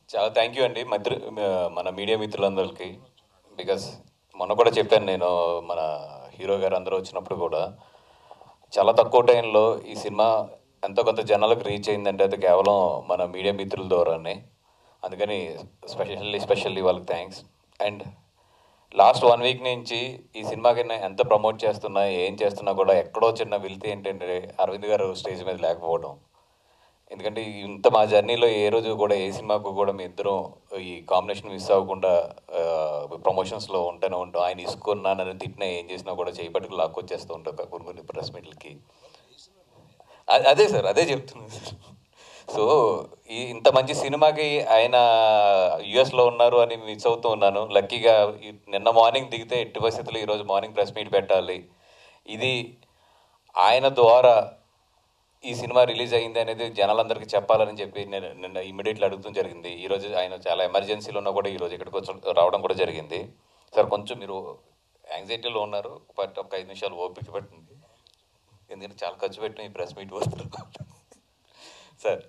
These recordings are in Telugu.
చాలా థ్యాంక్ యూ అండి మన మీడియా మిత్రులందరికీ. బికాస్ మొన్న కూడా చెప్పాను నేను, మన హీరో గారు అందరూ వచ్చినప్పుడు కూడా చాలా తక్కువ టైంలో ఈ సినిమా ఎంతో కొంత జనాలకు రీచ్ అయిందంటే అది కేవలం మన మీడియా మిత్రుల ద్వారానే. అందుకని స్పెషల్లీ వాళ్ళకి థ్యాంక్స్. అండ్ లాస్ట్ 1 వీక్ నుంచి ఈ సినిమాకి నేను ఎంత ప్రమోట్ చేస్తున్నా, ఏం చేస్తున్నా కూడా ఎక్కడో చిన్న వెళ్తే ఏంటంటే అరవింద్ గారు స్టేజ్ మీద లేకపోవడం. ఎందుకంటే ఇంత మా జర్నీలో ఏ రోజు కూడా ఏ సినిమాకు కూడా మీ ఇద్దరం ఈ కాంబినేషన్ మిస్ అవ్వకుండా ప్రమోషన్స్లో ఉంటూనే ఉంటాం. ఆయన ఇసుకున్నా నన్ను తిట్టినా ఏం చేసినా కూడా చేయబట్టుకు లాక్కొచ్చేస్తూ ఉంటాం కొన్ని ప్రెస్ మీట్లకి. అదే సార్, అదే చెప్తున్నాను సార్. సో ఇంత మంచి సినిమాకి ఆయన యుఎస్లో ఉన్నారు అని మిస్ అవుతూ ఉన్నాను. లక్కీగా నిన్న మార్నింగ్ దిగితే ఎట్టి పరిస్థితుల్లో ఈరోజు మార్నింగ్ ప్రెస్ మీట్ పెట్టాలి. ఇది ఆయన ద్వారా ఈ సినిమా రిలీజ్ అయ్యింది అనేది జనాలందరికీ చెప్పాలని చెప్పి నేను నిన్న ఇమీడియట్లీ అడుగుతూ జరిగింది. ఈరోజు ఆయన చాలా ఎమర్జెన్సీలో ఉన్నా కూడా ఈరోజు ఇక్కడికి వచ్చి రావడం కూడా జరిగింది. సార్ కొంచెం మీరు యాంగ్జైటీలో ఉన్నారు, బట్ ఒక 5 నిమిషాలు ఓపిక పెట్టండి, ఎందుకంటే చాలా ఖర్చు పెట్టిన ఈ ప్రెస్ మీట్ వస్తారు. సార్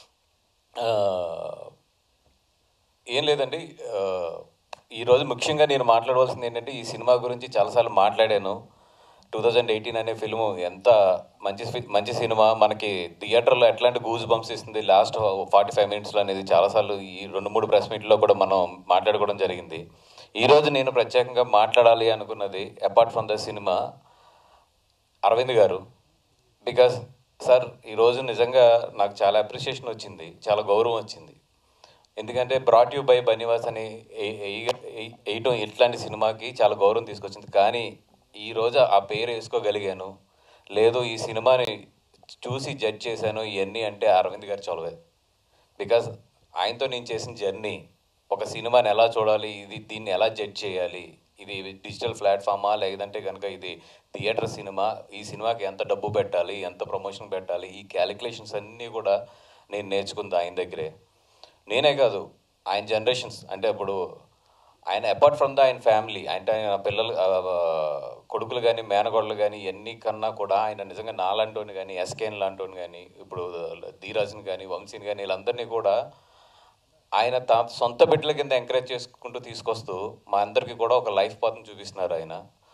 ఏం లేదండి, ఈరోజు ముఖ్యంగా నేను మాట్లాడవలసింది ఏంటంటే ఈ సినిమా గురించి చాలాసార్లు మాట్లాడాను. 2018 అనే ఫిల్ము ఎంత మంచి సినిమా, మనకి థియేటర్లో ఎట్లాంటి గూజ్ బంప్స్ ఇస్తుంది లాస్ట్ 45 మినిట్స్లో అనేది చాలాసార్లు ఈ 2-3 ప్రెస్ మీట్లో కూడా మనం మాట్లాడుకోవడం జరిగింది. ఈరోజు నేను ప్రత్యేకంగా మాట్లాడాలి అనుకున్నది apart from the cinema Aravind గారు. బికాస్ సార్ ఈరోజు నిజంగా నాకు చాలా అప్రిషియేషన్ వచ్చింది, చాలా గౌరవం వచ్చింది. ఎందుకంటే బ్రాట్ యూ బై బనివాస్ అని వేయటం ఇట్లాంటి సినిమాకి చాలా గౌరవం తీసుకొచ్చింది. కానీ ఈరోజు ఆ పేరు వేసుకోగలిగాను, లేదు ఈ సినిమాని చూసి జడ్జ్ చేశాను ఇవన్నీ అంటే అరవింద్ గారు చొలవే. బికాజ్ ఆయనతో నేను చేసిన జర్నీ, ఒక సినిమాని ఎలా చూడాలి, దీన్ని ఎలా జడ్జ్ చేయాలి, ఇది డిజిటల్ ప్లాట్ఫామా లేదంటే కనుక ఇది థియేటర్ సినిమా, ఈ సినిమాకి ఎంత డబ్బు పెట్టాలి, ఎంత ప్రమోషన్ పెట్టాలి, ఈ క్యాలిక్యులేషన్స్ అన్నీ కూడా నేను నేర్చుకుంది ఆయన దగ్గరే. నేనే కాదు, ఆయన జనరేషన్స్ అంటే ఇప్పుడు ఆయన అపార్ట్ ఫ్రమ్ ఆయన ఫ్యామిలీ అంటే ఆయన పిల్లలు, కొడుకులు కానీ మేనగోడలు కానీ ఇవన్నీ కన్నా కూడా ఆయన నిజంగా నాలాంటోని కానీ ఎస్కేన్ లాంటోని కానీ ఇప్పుడు ధీరాజ్ని కానీ వంశీని కానీ వీళ్ళందరినీ కూడా ఆయన సొంత బిడ్డల కింద ఎంకరేజ్ చేసుకుంటూ తీసుకొస్తూ మా అందరికీ కూడా ఒక లైఫ్ పాత్ని చూపిస్తున్నారు ఆయన.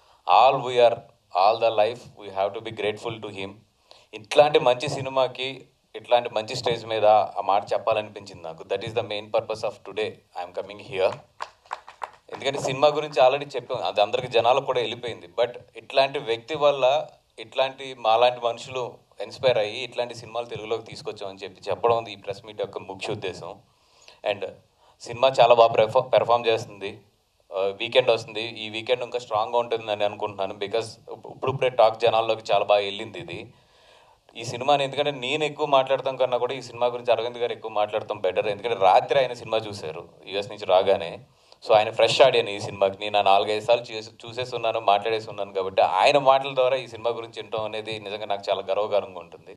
All the life we have to be grateful to him. ఇట్లాంటి మంచి సినిమాకి ఇట్లాంటి మంచి స్టేజ్ మీద ఆ మాట చెప్పాలనిపించింది నాకు. That is the main purpose of today I'm coming here. ఎందుకంటే సినిమా గురించి ఆల్రెడీ చెప్పాం, అది అందరికి జనాలకు కూడా వెళ్ళిపోయింది. బట్ ఇట్లాంటి వ్యక్తి వల్ల ఇట్లాంటి మాలాంటి మనుషులు ఇన్స్పైర్ అయ్యి ఇట్లాంటి సినిమాలు తెలుగులోకి తీసుకొచ్చామని చెప్పడం ఈ ప్రెస్ మీట్ యొక్క ముఖ్య ఉద్దేశం. అండ్ సినిమా చాలా బాగా పెర్ఫామ్ చేస్తుంది. వీకెండ్ వస్తుంది, ఈ వీకెండ్ ఇంకా స్ట్రాంగ్గా ఉంటుందని అనుకుంటున్నాను. బికాస్ ఇప్పుడిప్పుడే టాక్ జనాల్లోకి చాలా బాగా వెళ్ళింది ఇది. ఈ సినిమాని ఎందుకంటే నేను ఎక్కువ మాట్లాడతాం కన్నా కూడా ఈ సినిమా గురించి అరవింద్ గారు ఎక్కువ మాట్లాడతాం బెటర్. ఎందుకంటే రాత్రి ఆయన సినిమా చూశారు యూఎస్ నుంచి రాగానే. సో ఆయన ఫ్రెష్ ఆడియన్ ఈ సినిమాకి. నేను 4-5 సార్లు చూసేసి ఉన్నాను, మాట్లాడేసి ఉన్నాను. కాబట్టి ఆయన మాటల ద్వారా ఈ సినిమా గురించి వినటం అనేది నిజంగా నాకు చాలా గర్వకారంగా ఉంటుంది.